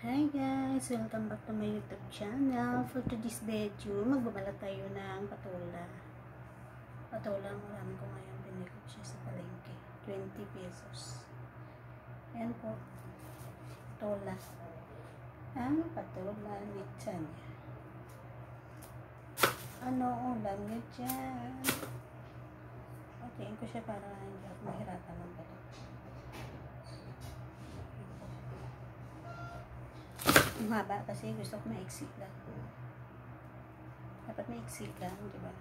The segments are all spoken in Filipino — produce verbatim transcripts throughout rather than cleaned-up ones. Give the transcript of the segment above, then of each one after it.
Hi guys! Welcome back to my YouTube channel. For today's video, magbabalat tayo ng patola. Patola, marami ko ngayon binigod siya sa palengke. twenty pesos. Ayan po. Patola. Ang patola ni Tanya. Ano ulam niyo dyan? Okay, ko siya para hindi ako mahirapan ng balat. Mahaba kasi gusto ko maiksi lang. Dapat maiksi lang, di ba?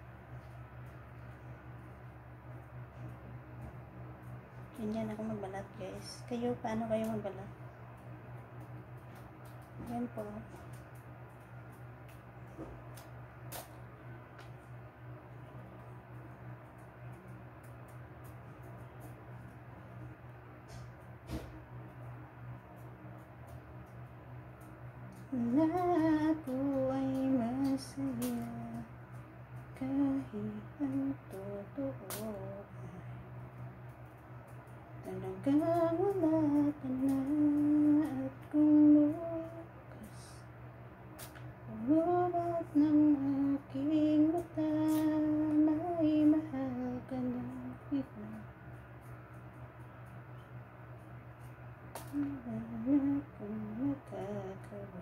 Ganyan ako magbalat, guys. Kayo, paano kayo magbalat? Yan po. Na ako ay masaya kahit ang totoo ay talagang wala ka na. At kung bukas umubat ng aking mata, may mahal ka ng iba. Wala na kung makakawa.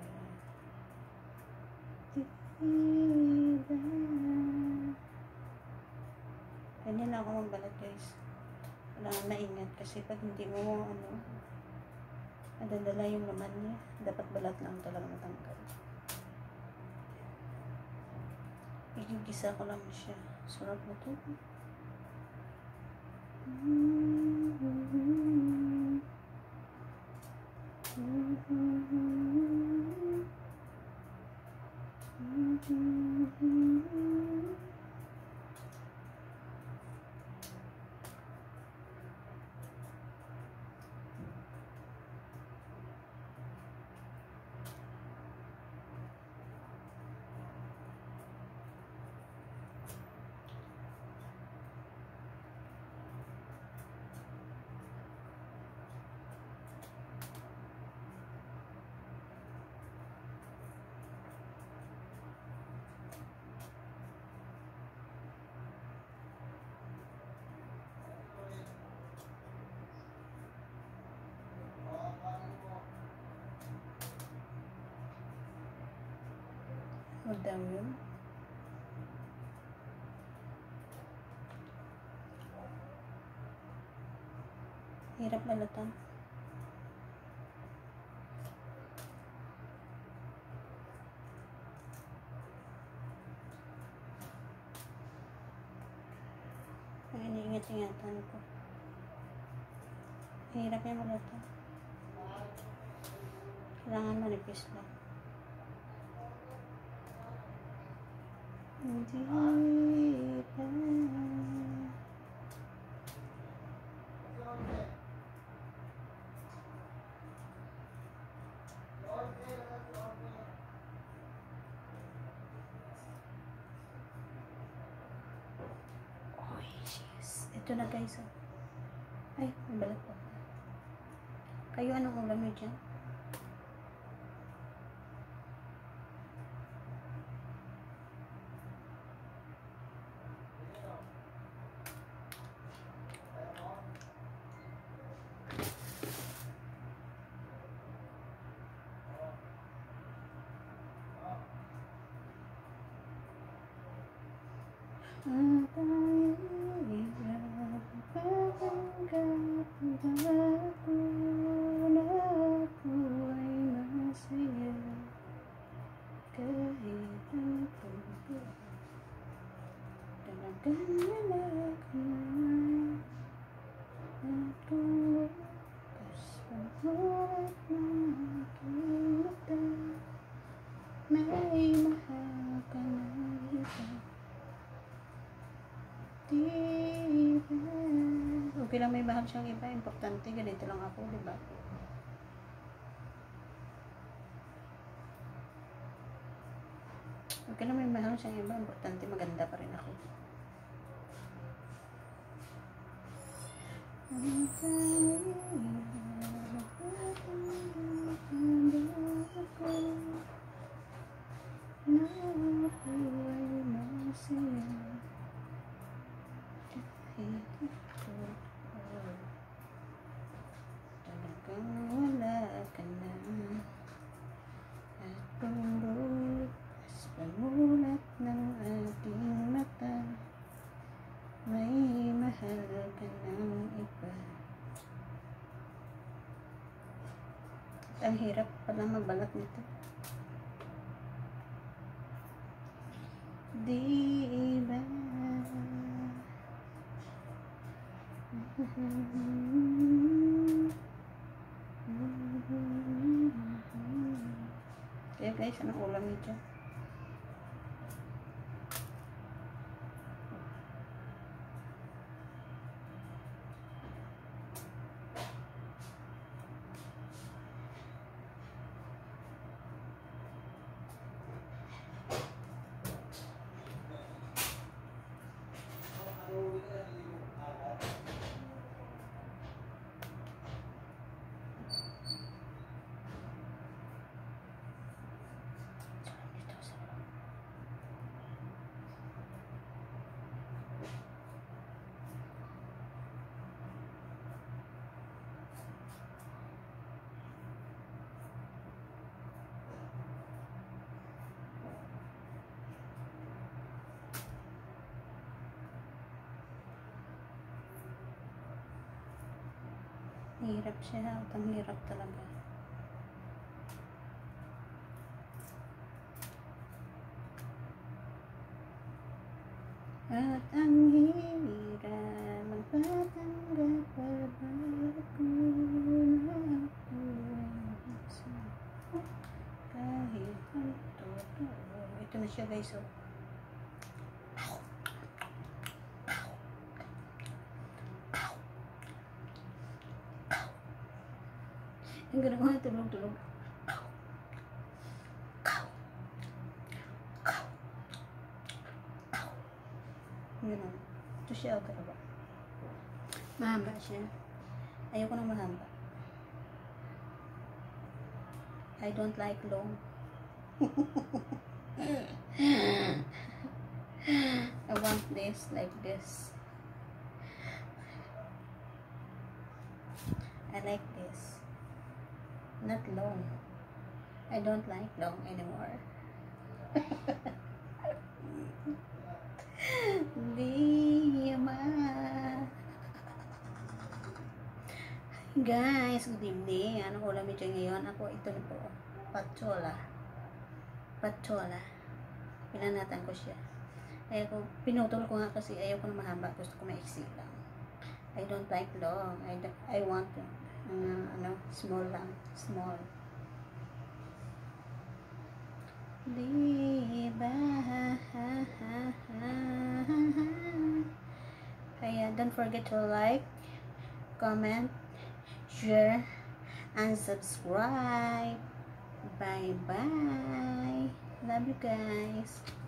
Diba? Ganyan lang ako magbalat, guys. Kailangan maingat kasi pag hindi mo ano, nadadala yung laman niya, dapat balat lang talaga matanggal. Igigisa ko lang siya. Sarap na to. Huwag daw yun. Hirap balatan. Ay, iniingat-ingatan ko. Hirap yung balatan. Kailangan manipis lang. Hindi pa. Oh, yes. Ito na, guys. Ay, may balat pa. Kayo, anong ulam nyo dyan? Ang tayo hirap papanggap ba ako na ako ay masaya kahit ang totoo talagang wala ka na. At kung bukas pagmulat ng aking mata, may mahal ka na iba. Diba? Okay lang may mahal siyang iba. Importante, ganito lang ako, diba? Okay lang may mahal siyang iba. Importante, maganda pa rin ako. Ang tayo ang hirap pala magbalat nito. Di ba? Kaya guys, anong ulam niyo dyan? Hirap siya. Ang hirap talaga. At ang hirap magpatanggap bago na ako kahit ang totoo. Ito na siya guys. Oh. Ang ganda ko na tulog-tulog. Ganun. Ito siya talaga. Mahamba siya. Ayoko nang mahamba. I don't like long. I want this like this. I like this. Not long. I don't like long anymore. Di ma. Hi guys, good evening. Anong ulam ito ngayon? Ako ito na po. Patsola. Patsola. Pinanatan ko siya. Ayaw ko, pinutol ko nga kasi ayaw ko na mahaba. Gusto ko maiksi lang. I don't like long. I, don't, I want Uh, ano, small lang, small. Di ba? Kaya don't forget to like, comment, share, and subscribe. Bye bye. Love you guys.